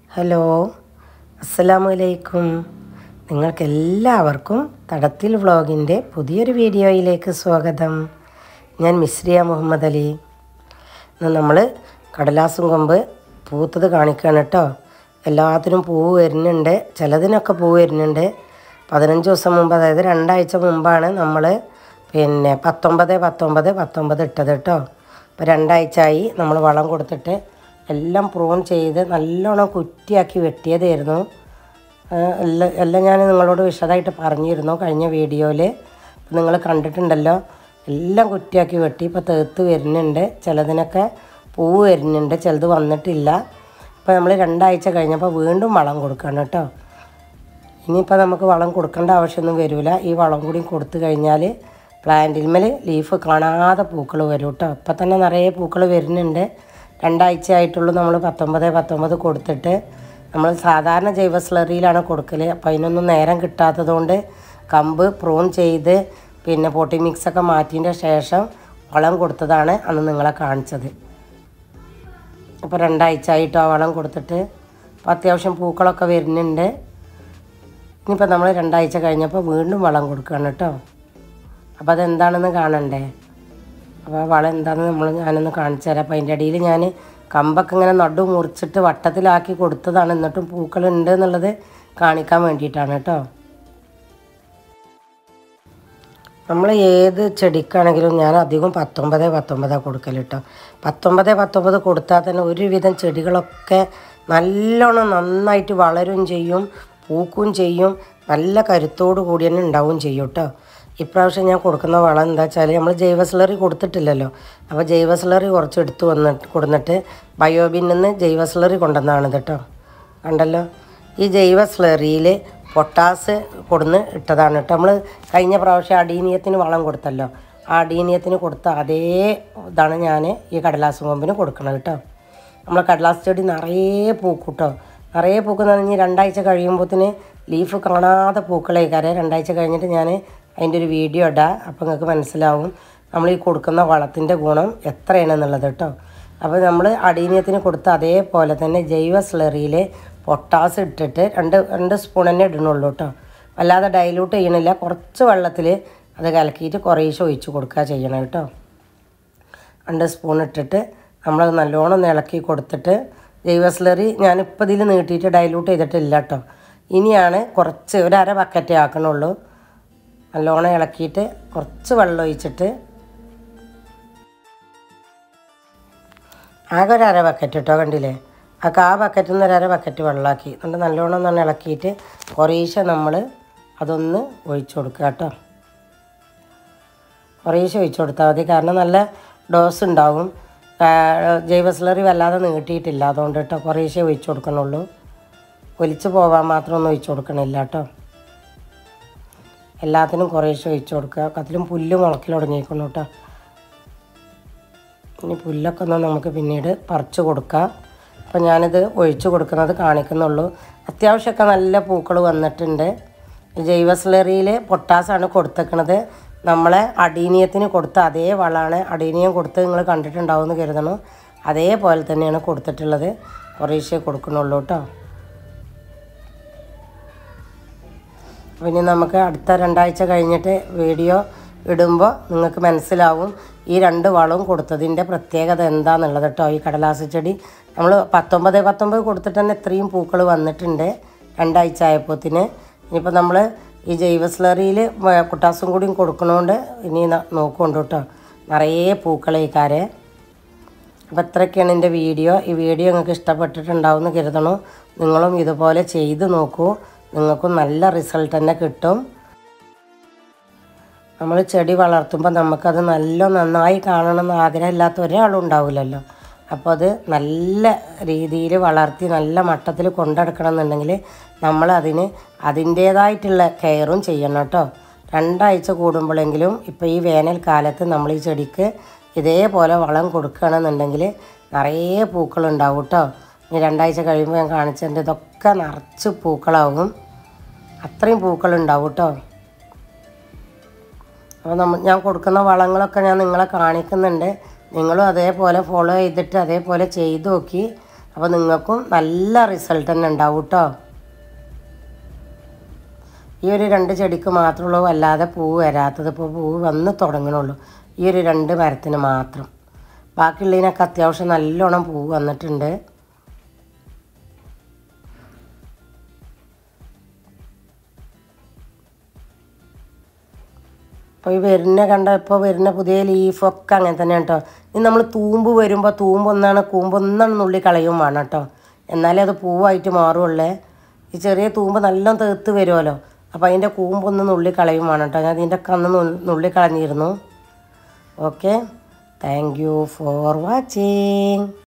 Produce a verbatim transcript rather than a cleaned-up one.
Hello, അസ്സലാമു അലൈക്കും. നിങ്ങൾക്കെല്ലാവർക്കും തടത്തിൽ വ്ളോഗിൻ്റെ പുതിയൊരു വീഡിയോയിലേക്ക് സ്വാഗതം. ഞാൻ മിസ്രിയ മുഹമ്മദ് അലി. ഇന്ന് നമ്മൾ കടലാസും കൊമ്പ് പൂത്തത് കാണിക്കുകയാണ് കേട്ടോ. എല്ലാത്തിനും പൂവ് വരുന്നുണ്ട്, ചിലതിനൊക്കെ പൂവ് വരുന്നുണ്ട്. പതിനഞ്ച് ദിവസം മുമ്പ്, അതായത് രണ്ടാഴ്ച മുമ്പാണ് നമ്മൾ പിന്നെ പത്തൊമ്പത് പത്തൊമ്പത് പത്തൊമ്പത് ഇട്ടത് കേട്ടോ. ഇപ്പോൾ രണ്ടാഴ്ചയായി നമ്മൾ വളം കൊടുത്തിട്ട് എല്ലാം പ്രൂൺ ചെയ്ത് നല്ലോണം കുറ്റിയാക്കി വെട്ടിയതായിരുന്നു. എല്ലാം എല്ലാം ഞാൻ നിങ്ങളോട് വിശദമായിട്ട് പറഞ്ഞിരുന്നു കഴിഞ്ഞ വീഡിയോയിൽ. നിങ്ങൾ കണ്ടിട്ടുണ്ടല്ലോ. എല്ലാം കുറ്റിയാക്കി വെട്ടി ഇപ്പോൾ തേത്ത് വരുന്നുണ്ട്. ചിലതിനൊക്കെ പൂവ് വരുന്നുണ്ട്, ചിലത് വന്നിട്ടില്ല. ഇപ്പോൾ നമ്മൾ രണ്ടാഴ്ച കഴിഞ്ഞപ്പോൾ വീണ്ടും വളം കൊടുക്കണം കേട്ടോ. ഇനിയിപ്പോൾ നമുക്ക് വളം കൊടുക്കേണ്ട ആവശ്യമൊന്നും വരില്ല. ഈ വളം കൂടി കൊടുത്തു കഴിഞ്ഞാൽ പ്ലാന്റിന്മേൽ ലീഫ് കാണാതെ പൂക്കൾ വരും കേട്ടോ. ഇപ്പം തന്നെ നിറയെ പൂക്കൾ വരുന്നുണ്ട്. രണ്ടാഴ്ച ആയിട്ടുള്ളൂ നമ്മൾ പത്തൊമ്പത് പത്തൊമ്പത് കൊടുത്തിട്ട്. നമ്മൾ സാധാരണ ജൈവ സ്ലറിയിലാണ് കൊടുക്കൽ. അപ്പോൾ അതിനൊന്നും നേരം കിട്ടാത്തതുകൊണ്ട് കമ്പ് പ്രൂൺ ചെയ്ത് പിന്നെ പോട്ടി മിക്സൊക്കെ മാറ്റിയതിൻ്റെ ശേഷം വളം കൊടുത്തതാണ് അന്ന് നിങ്ങളെ കാണിച്ചത്. അപ്പോൾ രണ്ടാഴ്ച ആയിട്ടോ വളം കൊടുത്തിട്ട്. അപ്പോൾ അത്യാവശ്യം പൂക്കളൊക്കെ വരുന്നുണ്ട്. ഇനിയിപ്പോൾ നമ്മൾ രണ്ടാഴ്ച കഴിഞ്ഞപ്പോൾ വീണ്ടും വളം കൊടുക്കുകയാണ് കേട്ടോ. അപ്പോൾ അതെന്താണെന്ന് കാണണ്ടേ. അപ്പോൾ വളം എന്താണെന്ന് നമ്മൾ ഞാനൊന്ന് കാണിച്ചു തരാം. അപ്പോൾ അതിൻ്റെ ഇടയിൽ ഞാൻ കമ്പൊക്കെ ഇങ്ങനെ നടു മുറിച്ചിട്ട് വട്ടത്തിലാക്കി കൊടുത്തതാണ്. എന്നിട്ടും പൂക്കളുണ്ട് എന്നുള്ളത് കാണിക്കാൻ വേണ്ടിയിട്ടാണ് കേട്ടോ. നമ്മൾ ഏത് ചെടിക്കാണെങ്കിലും ഞാൻ അധികം പത്തൊമ്പത് പത്തൊമ്പതാണ് കൊടുക്കൽ കേട്ടോ. പത്തൊമ്പത് പത്തൊമ്പത് കൊടുത്താൽ തന്നെ ഒരുവിധം ചെടികളൊക്കെ നല്ലോണം നന്നായിട്ട് വളരും ചെയ്യും, പൂക്കും ചെയ്യും, നല്ല കരുത്തോടു കൂടി തന്നെ ഉണ്ടാവും ചെയ്യും കേട്ടോ. ഇപ്രാവശ്യം ഞാൻ കൊടുക്കുന്ന വളം എന്താ വെച്ചാൽ, നമ്മൾ ജൈവ സ്ലറി കൊടുത്തിട്ടില്ലല്ലോ. അപ്പോൾ ജൈവ സ്ലറി കുറച്ച് എടുത്ത് വന്നിട്ട് കൊടുന്നിട്ട് ബയോബിന്നിൽ നിന്ന് ജൈവ സ്ലറി കൊണ്ടുവന്നതാണ് കേട്ടോ. കണ്ടല്ലോ, ഈ ജൈവ സ്ലറിയിൽ പൊട്ടാസ് കൊടുന്ന് ഇട്ടതാണ് കേട്ടോ. നമ്മൾ കഴിഞ്ഞ പ്രാവശ്യം അടീനിയത്തിന് വളം കൊടുത്തല്ലോ, ആ അടീനിയത്തിന് കൊടുത്ത അതേ ഇതാണ് ഞാൻ ഈ കടലാസ് കൊമ്പിന് കൊടുക്കണം കേട്ടോ. നമ്മൾ കടലാസ് ചെടി നിറയെ പൂക്കും കേട്ടോ. നിറയെ പൂക്കുന്ന പറഞ്ഞ് രണ്ടാഴ്ച കഴിയുമ്പോഴത്തേന് ലീഫ് കാണാതെ പൂക്കളേക്കാരെ. രണ്ടാഴ്ച കഴിഞ്ഞിട്ട് ഞാൻ അതിൻ്റെ ഒരു വീഡിയോ ഇടാം. അപ്പോൾ നിങ്ങൾക്ക് മനസ്സിലാവും നമ്മൾ ഈ കൊടുക്കുന്ന വളത്തിൻ്റെ ഗുണം എത്രയാണെന്നുള്ളത് കേട്ടോ. അപ്പോൾ നമ്മൾ അടീനിയത്തിന് കൊടുത്ത അതേപോലെ തന്നെ ജൈവ സ്ലറിയിൽ പൊട്ടാസ് ഇട്ടിട്ട് രണ്ട് രണ്ട് സ്പൂൺ തന്നെ ഇടണുള്ളൂ കേട്ടോ. അല്ലാതെ ഡൈല്യൂട്ട് ചെയ്യണില്ല. കുറച്ച് വെള്ളത്തിൽ അത് കലക്കിയിട്ട് കുറേശ്ശെ ഒഴിച്ച് കൊടുക്കുക ചെയ്യണം കേട്ടോ. രണ്ട് സ്പൂൺ ഇട്ടിട്ട് നമ്മളത് നല്ലോണം ഒന്ന് ഇളക്കി കൊടുത്തിട്ട് ജൈവ സ്ലറി ഞാനിപ്പോൾ ഇതിൽ നീട്ടിയിട്ട് ഡൈല്യൂട്ട് ചെയ്തിട്ടില്ല കേട്ടോ. ഇനിയാണ് കുറച്ച് ഒരു അര ബക്കറ്റേ ആക്കണുള്ളൂ. നല്ലോണം ഇളക്കിയിട്ട് കുറച്ച് വെള്ളം ഒഴിച്ചിട്ട് ആകെ ഒരു അര ബക്കറ്റ് കേട്ടോ. കണ്ടില്ലേ, ആ കാ ബക്കറ്റിൽ നിന്ന് ഒരു അര ബക്കറ്റ് വെള്ളമാക്കി എന്നിട്ട് നല്ലോണം ഒന്ന് ഇളക്കിയിട്ട് കുറേശ്ശെ നമ്മൾ അതൊന്ന് ഒഴിച്ചു കൊടുക്കുക കേട്ടോ. കുറേശ്ശെ ഒഴിച്ചു കൊടുത്താൽ മതി, കാരണം നല്ല ഡോസ് ഉണ്ടാവും. ജൈവ സ്ലറി വല്ലാതെ നീട്ടിയിട്ടില്ല, അതുകൊണ്ട് കേട്ടോ കുറേശ്ശെ ഒഴിച്ചു കൊടുക്കണുള്ളൂ. ഒലിച്ച് പോകാൻ മാത്രം ഒന്നും ഒഴിച്ചു കൊടുക്കണില്ല കേട്ടോ. എല്ലാത്തിനും കുറേശ്ശെ ഒഴിച്ചു കൊടുക്കുക. അതിലും പുല്ല് മുളക്കിൽ തുടങ്ങിയിരിക്കണം കേട്ടോ. ഇനി പുല്ലൊക്കെ ഒന്ന് നമുക്ക് പിന്നീട് പറിച്ച് കൊടുക്കാം. അപ്പോൾ ഞാനിത് ഒഴിച്ചു കൊടുക്കുന്നത് കാണിക്കുന്നുള്ളൂ. അത്യാവശ്യമൊക്കെ നല്ല പൂക്കൾ വന്നിട്ടുണ്ട്. ജൈവ സ്ലറിയിൽ പൊട്ടാസാണ് കൊടുത്തേക്കണത്. നമ്മളെ അടീനിയത്തിന് കൊടുത്ത അതേ വളമാണ്. അടീനിയം കൊടുത്ത് നിങ്ങൾ കണ്ടിട്ടുണ്ടാവുമെന്ന് കരുതണം. അതേപോലെ തന്നെയാണ് കൊടുത്തിട്ടുള്ളത്. കുറേശ്ശേ കൊടുക്കണുള്ളൂ കേട്ടോ. പിന്നെ നമുക്ക് അടുത്ത രണ്ടാഴ്ച കഴിഞ്ഞിട്ട് വീഡിയോ ഇടുമ്പോൾ നിങ്ങൾക്ക് മനസ്സിലാവും ഈ രണ്ട് വളവും കൊടുത്തതിൻ്റെ പ്രത്യേകത എന്താണെന്നുള്ളത് കേട്ടോ. ഈ കടലാസ് ചെടി നമ്മൾ പത്തൊമ്പത് പത്തൊമ്പത് കൊടുത്തിട്ട് തന്നെ ഇത്രയും പൂക്കൾ വന്നിട്ടുണ്ട് രണ്ടാഴ്ച ആയപ്പോഴത്തിന്. ഇനിയിപ്പോൾ നമ്മൾ ഈ ജൈവ സ്ലറിയിൽ പൊട്ടാസും കൂടിയും കൊടുക്കണോണ്ട് ഇനി നോക്കുന്നുണ്ട് കേട്ടോ. നിറയെ പൂക്കളേക്കാരെ. അപ്പോൾ ഇത്രയൊക്കെയാണ് എൻ്റെ വീഡിയോ. ഈ വീഡിയോ നിങ്ങൾക്ക് ഇഷ്ടപ്പെട്ടിട്ടുണ്ടാവും എന്ന് കരുതണു. നിങ്ങളും ഇതുപോലെ ചെയ്ത് നോക്കൂ, നിങ്ങൾക്കും നല്ല റിസൾട്ട് തന്നെ കിട്ടും. നമ്മൾ ചെടി വളർത്തുമ്പോൾ നമുക്കത് നല്ല നന്നായി കാണണമെന്ന് ആഗ്രഹമില്ലാത്ത ഒരാളും ഉണ്ടാവില്ലല്ലോ. അപ്പോൾ അത് നല്ല രീതിയിൽ വളർത്തി നല്ല മട്ടത്തിൽ കൊണ്ടെടുക്കണം എന്നുണ്ടെങ്കിൽ നമ്മളതിന് അതിൻ്റേതായിട്ടുള്ള കെയറും ചെയ്യണം കേട്ടോ. രണ്ടാഴ്ച കൂടുമ്പോഴെങ്കിലും ഇപ്പോൾ ഈ വേനൽക്കാലത്ത് നമ്മൾ ഈ ചെടിക്ക് ഇതേപോലെ വളം കൊടുക്കുകയാണെന്നുണ്ടെങ്കിൽ നിറയെ പൂക്കളുണ്ടാവും കേട്ടോ. ഇനി രണ്ടാഴ്ച കഴിയുമ്പോൾ ഞാൻ കാണിച്ചതിൻ്റെ ഇതൊക്കെ നിറച്ച് പൂക്കളാവും. അത്രയും പൂക്കളുണ്ടാവും കേട്ടോ. അപ്പോൾ നമ്മൾ ഞാൻ കൊടുക്കുന്ന വളങ്ങളൊക്കെ ഞാൻ നിങ്ങളെ കാണിക്കുന്നുണ്ട്. നിങ്ങളും അതേപോലെ ഫോളോ ചെയ്തിട്ട് അതേപോലെ ചെയ്ത് നോക്കി. അപ്പോൾ നിങ്ങൾക്കും നല്ല റിസൾട്ട് തന്നെ ഉണ്ടാവും കേട്ടോ. ഈ ഒരു രണ്ട് ചെടിക്ക് മാത്രമുള്ളൂ അല്ലാതെ പൂവ് വരാത്തത്. ഇപ്പോൾ പൂവ് വന്ന് തുടങ്ങണുള്ളൂ ഈ ഒരു രണ്ട് മരത്തിന് മാത്രം. ബാക്കിയുള്ളതിനൊക്കെ അത്യാവശ്യം നല്ലോണം പൂവ് വന്നിട്ടുണ്ട്. അപ്പോൾ ഈ വരുന്ന കണ്ട ഇപ്പോൾ വരുന്ന പുതിയ ലീഫൊക്കെ അങ്ങനെ തന്നെ കേട്ടോ. ഇനി നമ്മൾ തൂമ്പ് വരുമ്പോൾ തൂമ്പൊന്നാണ് കൂമ്പൊന്നാണ് നുള്ളി കളയും വേണം കേട്ടോ, എന്നാലേ അത് പൂവായിട്ട് മാറുള്ളേ. ഈ ചെറിയ തൂമ്പ് നല്ല തേർത്ത് വരുമല്ലോ, അപ്പോൾ അതിൻ്റെ കൂമ്പൊന്ന് നുള്ളി കളയും വേണം കേട്ടോ. ഞാൻ അതിൻ്റെ ഒക്കെ അന്ന് നുള്ളി കളഞ്ഞിരുന്നു. Okay, thank you for watching.